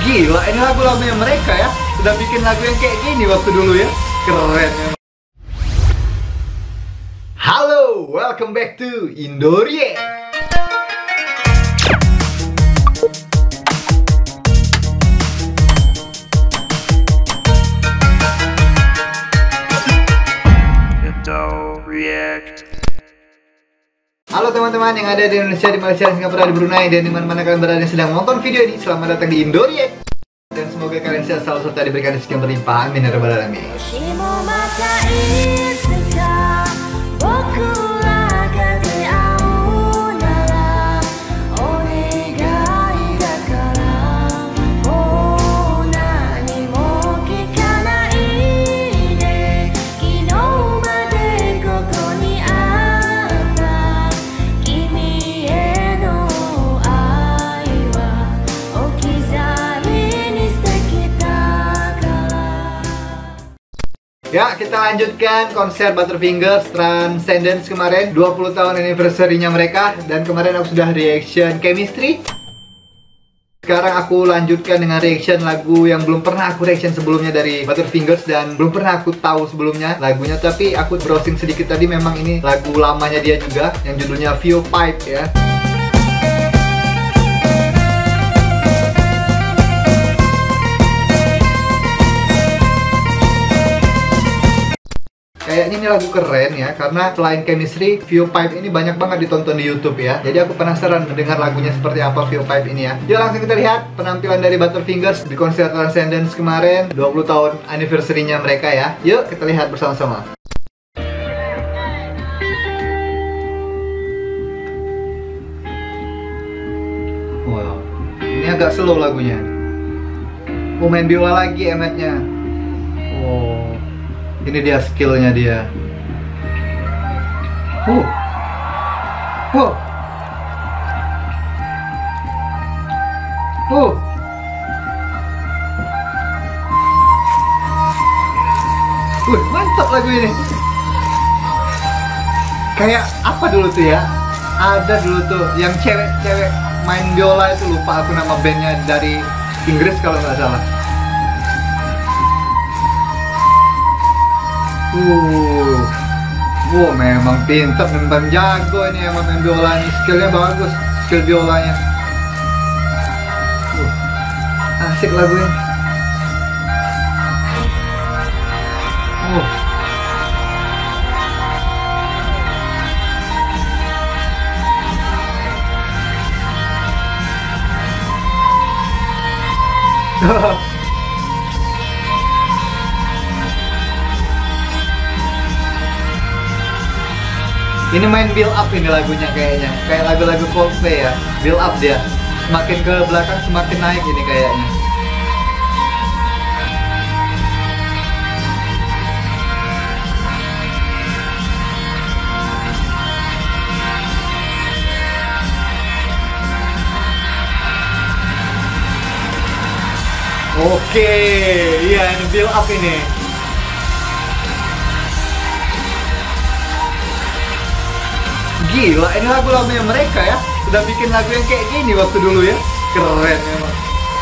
Gila, ini lagu-lagunya mereka ya. Udah bikin lagu yang kayak gini waktu dulu ya. Keren memang. Halo, welcome back to Indoreact. Halo teman-teman yang ada di Indonesia, di Malaysia, di Singapura, di Brunei, dan di mana-mana kalian berada yang sedang menonton video ini. Selamat datang di Indoreact. Dan semoga kalian sehat selalu serta diberikan rezeki yang berlimpah. Amin ya rabbal alamin. Ya, kita lanjutkan konser Butterfingers Transcendence kemarin 20 tahun anniversary-nya mereka. Dan kemarin aku sudah reaction Chemistry. Sekarang aku lanjutkan dengan reaction lagu yang belum pernah aku reaction sebelumnya dari Butterfingers. Dan belum pernah aku tahu sebelumnya lagunya. Tapi aku browsing sedikit tadi, memang ini lagu lamanya dia juga, yang judulnya Feel Pipe ya. Kayaknya ini lagu keren ya, karena selain Chemistry, Feel Pipe ini banyak banget ditonton di YouTube ya. Jadi aku penasaran mendengar lagunya seperti apa Feel Pipe ini ya. Yuk langsung kita lihat penampilan dari Butterfingers di konser Transcendence kemarin 20 tahun anniversary-nya mereka ya. Yuk kita lihat bersama-sama. Wow, ini agak slow lagunya. Oh, main biola lagi Emmetnya. Oh, ini dia skillnya dia. Wow. Mantap lagu ini. Kayak apa dulu tuh ya? Ada dulu tuh yang cewek-cewek main biola itu, lupa aku nama bandnya, dari Inggris kalau nggak salah. Memang pintar, memang jago ini emang main biola ini. Skillnya bagus, skill biolanya. Asik lagunya. Ini main build up ini lagunya kayaknya. Kayak lagu-lagu Coldplay ya. Build up dia. Semakin ke belakang semakin naik ini kayaknya. Oke, iya ini build up ini. Gila, ini lagu-lagunya mereka ya. Udah bikin lagu yang kayak gini waktu dulu ya. Keren memang.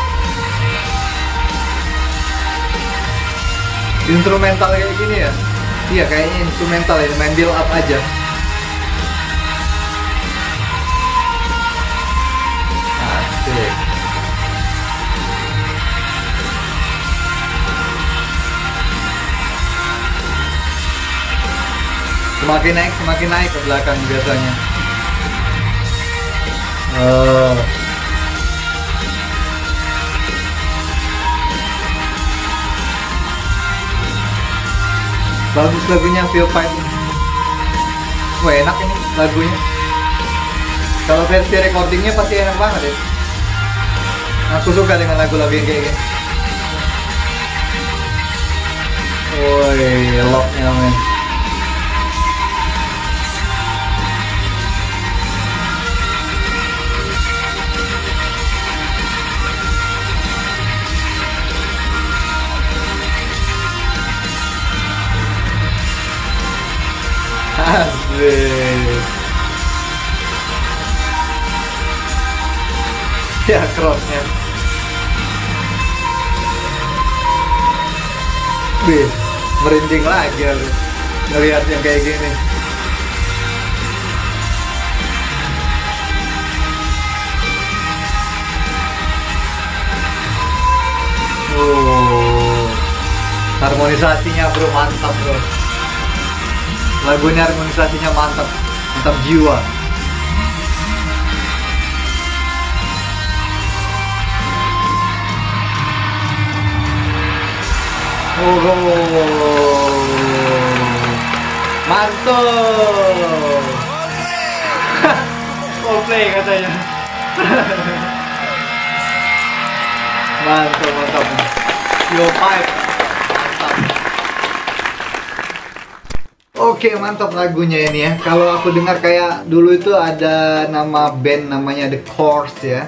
Instrumental kayak gini ya. Iya, kayaknya instrumental ya, main build up aja. Asik. Semakin naik ke belakang biasanya. Bagus lagunya Feel Pipe ini. Wah, enak ini lagunya. Kalau versi recordingnya pasti enak banget ya. Aku suka dengan lagu-lagu yang kayak gini. Woi, locknya men. Asik. Ya, crossnya. Wih, merinding lagi ngelihat yang kayak gini. Harmonisasinya bro, mantap bro. Lagunya harmonisasinya mantap, mantap jiwa. Mantap. Coldplay katanya. Mantap, mantap. Yo pipe. Mantap. Oke, mantap lagunya ini ya. Kalau aku dengar kayak dulu itu ada nama band namanya The Course ya.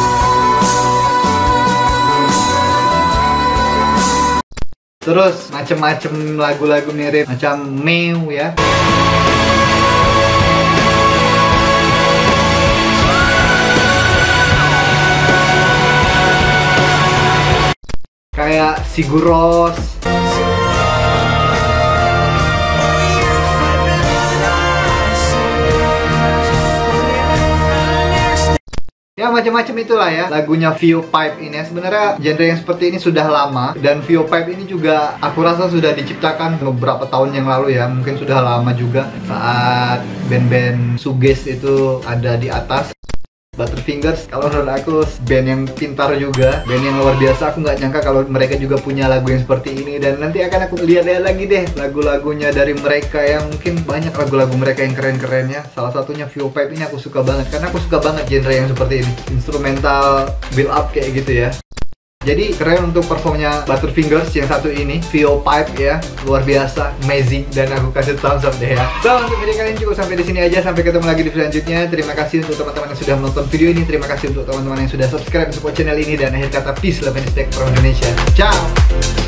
Terus macem-macem lagu-lagu mirip macam Mew ya. Kayak Sigur Rós. Ya macam-macam itulah ya lagunya VO Pipe ini. Sebenarnya genre yang seperti ini sudah lama, dan VO Pipe ini juga aku rasa sudah diciptakan beberapa tahun yang lalu ya. Mungkin sudah lama juga saat band-band shoegaze itu ada di atas. Butterfingers kalau menurut aku band yang pintar juga, band yang luar biasa. Aku nggak nyangka kalau mereka juga punya lagu yang seperti ini, dan nanti akan aku lihat lagi deh lagu-lagunya dari mereka, yang mungkin banyak lagu-lagu mereka yang keren-keren ya. Salah satunya VO Pipe ini aku suka banget, karena aku suka banget genre yang seperti ini, instrumental build up kayak gitu ya. Jadi keren untuk performnya Butterfingers yang satu ini, VO Pipe ya, luar biasa, amazing, dan aku kasih thumbs up deh ya. So untuk video kali ini cukup sampai di sini aja, sampai ketemu lagi di video selanjutnya. Terima kasih untuk teman-teman yang sudah menonton video ini, terima kasih untuk teman-teman yang sudah subscribe support channel ini, dan akhir kata peace, love and respect from Indonesia. Ciao.